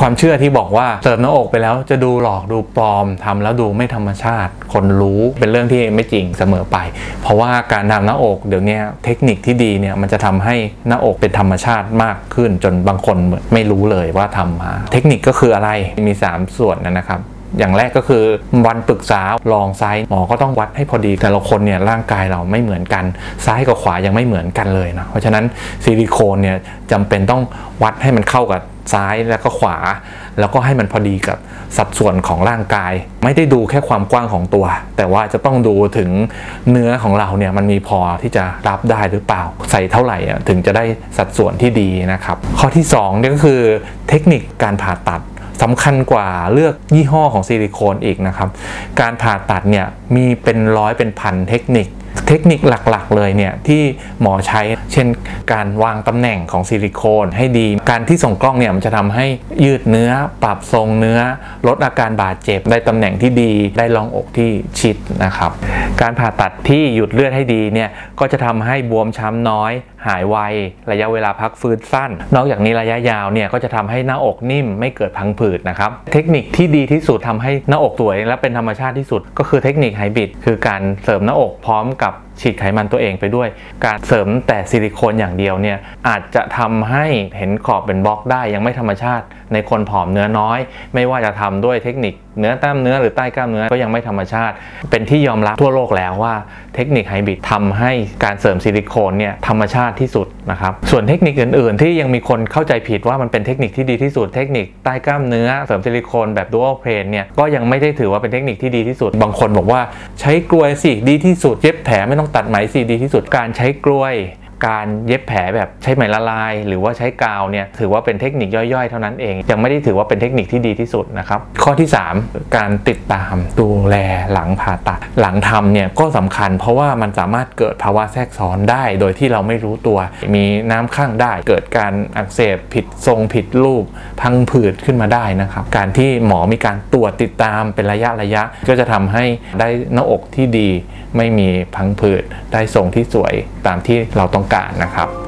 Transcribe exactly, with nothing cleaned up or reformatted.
ความเชื่อที่บอกว่าเสริมหน้าอกไปแล้วจะดูหลอกดูปลอมทำแล้วดูไม่ธรรมชาติคนรู้เป็นเรื่องที่ไม่จริงเสมอไปเพราะว่าการทำหน้าอกเดี๋ยวนี้เทคนิคที่ดีเนี่ยมันจะทำให้หน้าอกเป็นธรรมชาติมากขึ้นจนบางคนไม่รู้เลยว่าทำมาเทคนิคก็คืออะไรมีสามส่วนนะครับอย่างแรกก็คือวันปรึกษาลองไซส์หมอก็ต้องวัดให้พอดีแต่ละคนเนี่ยร่างกายเราไม่เหมือนกันซ้ายกับขวายังไม่เหมือนกันเลยนะเพราะฉะนั้นซิลิโคนเนี่ยจำเป็นต้องวัดให้มันเข้ากับซ้ายแล้วก็ขวาแล้วก็ให้มันพอดีกับสัดส่วนของร่างกายไม่ได้ดูแค่ความกว้างของตัวแต่ว่าจะต้องดูถึงเนื้อของเราเนี่ยมันมีพอที่จะรับได้หรือเปล่าใส่เท่าไหร่ถึงจะได้สัดส่วนที่ดีนะครับข้อที่สองนี่ก็คือเทคนิคการผ่าตัดสำคัญกว่าเลือกยี่ห้อของซิลิโคนอีกนะครับการผ่าตัดเนี่ยมีเป็นร้อยเป็นพันเทคนิคเทคนิคหลักๆเลยเนี่ยที่หมอใช้เช่นการวางตำแหน่งของซิลิโคนให้ดีการที่ส่งกล้องเนี่ยมันจะทำให้ยืดเนื้อปรับทรงเนื้อลดอาการบาดเจ็บได้ตำแหน่งที่ดีได้รองอกที่ชิดนะครับการผ่าตัดที่หยุดเลือดให้ดีเนี่ยก็จะทำให้บวมช้ำน้อยหายไวระยะเวลาพักฟื้นสั้นนอกจากนี้ระยะยาวเนี่ยก็จะทำให้หน้าอกนิ่มไม่เกิดพังผืดนะครับเทคนิคที่ดีที่สุดทำให้หน้าอกสวยและเป็นธรรมชาติที่สุดก็คือเทคนิคไฮบริดคือการเสริมหน้าอกพร้อมกับฉีดไขมันตัวเองไปด้วยการเสริมแต่ซิลิโคนอย่างเดียวเนี่ยอาจจะทำให้เห็นขอบเป็นบล็อกได้ยังไม่ธรรมชาติในคนผอมเนื้อน้อยไม่ว่าจะทำด้วยเทคนิคเนื้อกล้ามเนื้อหรือใต้กล้ามเนื้อก็ยังไม่ธรรมชาติเป็นที่ยอมรับทั่วโลกแล้วว่าเทคนิคไฮบริดทำให้การเสริมซิลิโคนเนี่ยธรรมชาติที่สุดนะครับส่วนเทคนิคอื่นๆที่ยังมีคนเข้าใจผิดว่ามันเป็นเทคนิคที่ดีที่สุดเทคนิคใต้กล้ามเนื้อเสริมซิลิโคนแบบดูอัลเพลนเนี่ยก็ยังไม่ได้ถือว่าเป็นเทคนิคที่ดีที่สุดบางคนบอกว่าใช้กลวยสิดีที่สุดเย็บแผลไม่ต้องตัดไหมสิดีที่สุดการใช้กลวยการเย็บแผลแบบใช้ไหมละลายหรือว่าใช้กาวเนี่ยถือว่าเป็นเทคนิคย่อยๆเท่านั้นเองยังไม่ได้ถือว่าเป็นเทคนิคที่ดีที่สุดนะครับข้อที่สามการติดตามดูแลหลังผ่าตัดหลังทำเนี่ยก็สำคัญเพราะว่ามันสามารถเกิดภาวะแทรกซ้อนได้โดยที่เราไม่รู้ตัวมีน้ำข้างได้เกิดการอักเสบผิดทรงผิดรูปพังผืดขึ้นมาได้นะครับการที่หมอมีการตรวจติดตามเป็นระยะระยะก็จะทำให้ได้หน้าอกที่ดีไม่มีพังผืดได้ทรงที่สวยตามที่เราต้องการนะครับ